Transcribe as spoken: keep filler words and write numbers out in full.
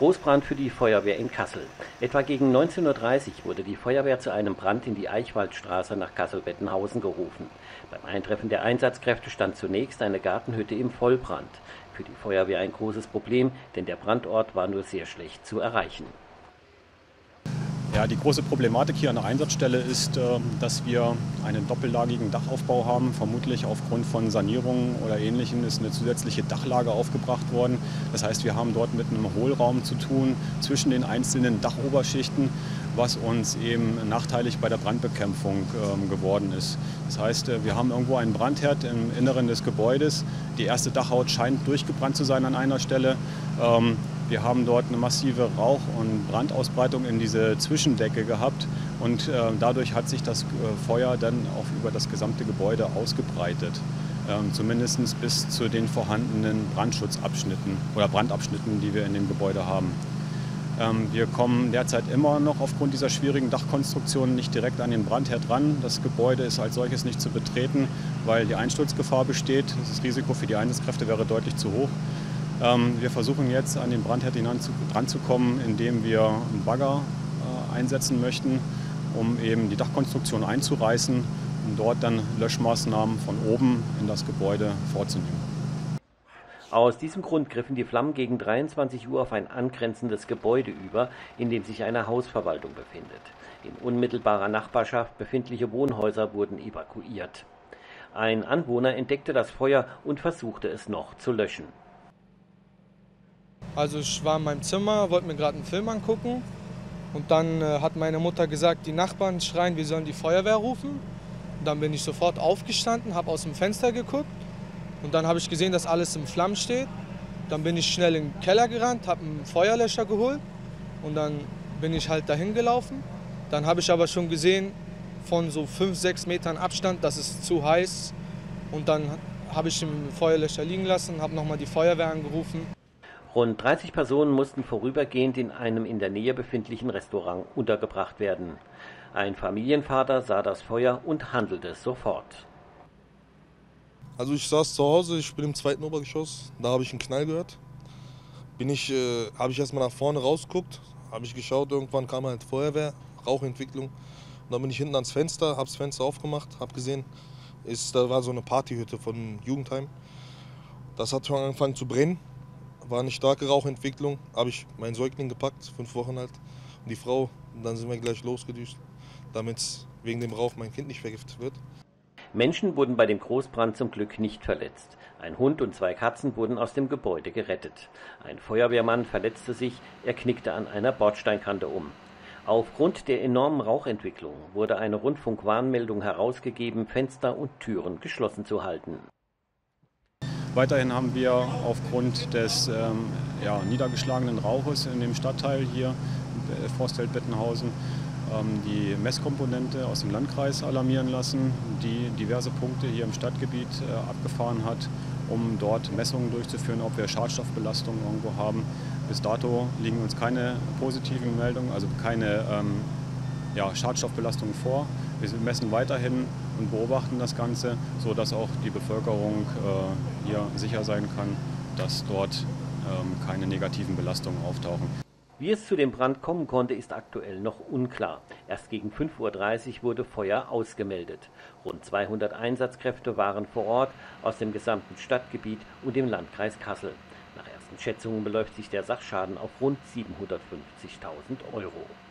Großbrand für die Feuerwehr in Kassel. Etwa gegen neunzehn Uhr dreißig wurde die Feuerwehr zu einem Brand in die Eichwaldstraße nach Kassel-Bettenhausen gerufen. Beim Eintreffen der Einsatzkräfte stand zunächst eine Gartenhütte im Vollbrand. Für die Feuerwehr ein großes Problem, denn der Brandort war nur sehr schlecht zu erreichen. Ja, die große Problematik hier an der Einsatzstelle ist, dass wir einen doppellagigen Dachaufbau haben. Vermutlich aufgrund von Sanierungen oder Ähnlichem ist eine zusätzliche Dachlage aufgebracht worden. Das heißt, wir haben dort mit einem Hohlraum zu tun zwischen den einzelnen Dachoberschichten, was uns eben nachteilig bei der Brandbekämpfung ähm, geworden ist. Das heißt, wir haben irgendwo einen Brandherd im Inneren des Gebäudes. Die erste Dachhaut scheint durchgebrannt zu sein an einer Stelle. Ähm, Wir haben dort eine massive Rauch- und Brandausbreitung in diese Zwischendecke gehabt und äh, dadurch hat sich das äh, Feuer dann auch über das gesamte Gebäude ausgebreitet. Ähm, zumindest bis zu den vorhandenen Brandschutzabschnitten oder Brandabschnitten, die wir in dem Gebäude haben. Ähm, wir kommen derzeit immer noch aufgrund dieser schwierigen Dachkonstruktion nicht direkt an den Brandherd ran. Das Gebäude ist als solches nicht zu betreten, weil die Einsturzgefahr besteht. Das Risiko für die Einsatzkräfte wäre deutlich zu hoch. Wir versuchen jetzt an den Brandherd ranzukommen, indem wir einen Bagger einsetzen möchten, um eben die Dachkonstruktion einzureißen und dort dann Löschmaßnahmen von oben in das Gebäude vorzunehmen. Aus diesem Grund griffen die Flammen gegen dreiundzwanzig Uhr auf ein angrenzendes Gebäude über, in dem sich eine Hausverwaltung befindet. In unmittelbarer Nachbarschaft befindliche Wohnhäuser wurden evakuiert. Ein Anwohner entdeckte das Feuer und versuchte es noch zu löschen. Also ich war in meinem Zimmer, wollte mir gerade einen Film angucken und dann äh, hat meine Mutter gesagt, die Nachbarn schreien, wir sollen die Feuerwehr rufen. Und dann bin ich sofort aufgestanden, habe aus dem Fenster geguckt und dann habe ich gesehen, dass alles in Flammen steht. Dann bin ich schnell in den Keller gerannt, habe einen Feuerlöscher geholt und dann bin ich halt dahin gelaufen. Dann habe ich aber schon gesehen, von so fünf, sechs Metern Abstand, dass es zu heiß und dann habe ich den Feuerlöscher liegen lassen, habe nochmal die Feuerwehr angerufen. Rund dreißig Personen mussten vorübergehend in einem in der Nähe befindlichen Restaurant untergebracht werden. Ein Familienvater sah das Feuer und handelte sofort. Also ich saß zu Hause, ich bin im zweiten Obergeschoss, da habe ich einen Knall gehört. Bin ich, äh, habe ich erstmal nach vorne rausgeguckt, habe ich geschaut, irgendwann kam halt Feuerwehr, Rauchentwicklung. Und dann bin ich hinten ans Fenster, habe das Fenster aufgemacht, habe gesehen, ist, da war so eine Partyhütte von Jugendheim. Das hat schon angefangen zu brennen. War eine starke Rauchentwicklung, habe ich meinen Säugling gepackt, fünf Wochen alt, und die Frau. Und dann sind wir gleich losgedüst, damit wegen dem Rauch mein Kind nicht vergiftet wird. Menschen wurden bei dem Großbrand zum Glück nicht verletzt. Ein Hund und zwei Katzen wurden aus dem Gebäude gerettet. Ein Feuerwehrmann verletzte sich, er knickte an einer Bordsteinkante um. Aufgrund der enormen Rauchentwicklung wurde eine Rundfunkwarnmeldung herausgegeben, Fenster und Türen geschlossen zu halten. Weiterhin haben wir aufgrund des ähm, ja, niedergeschlagenen Rauches in dem Stadtteil hier, Forstfeld-Bettenhausen, ähm, die Messkomponente aus dem Landkreis alarmieren lassen, die diverse Punkte hier im Stadtgebiet äh, abgefahren hat, um dort Messungen durchzuführen, ob wir Schadstoffbelastungen irgendwo haben. Bis dato liegen uns keine positiven Meldungen, also keine ähm, ja, Schadstoffbelastungen vor. Wir messen weiterhin und beobachten das Ganze, sodass auch die Bevölkerung äh, hier sicher sein kann, dass dort ähm, keine negativen Belastungen auftauchen. Wie es zu dem Brand kommen konnte, ist aktuell noch unklar. Erst gegen fünf Uhr dreißig wurde Feuer ausgemeldet. Rund zweihundert Einsatzkräfte waren vor Ort aus dem gesamten Stadtgebiet und dem Landkreis Kassel. Nach ersten Schätzungen beläuft sich der Sachschaden auf rund siebenhundertfünfzigtausend Euro.